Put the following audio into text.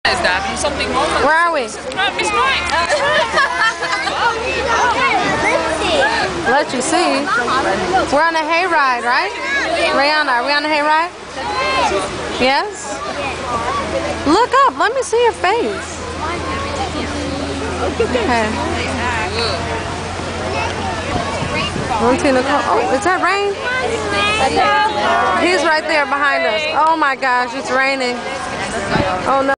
Dad, and something wrong with Where are we? No, Miss Mike. Let you see. We're on a hayride, right? Rihanna, are we on a hayride? Yes? Look up. Let me see your face. Okay. Oh, is that rain? He's right there behind us. Oh my gosh, it's raining. Oh no.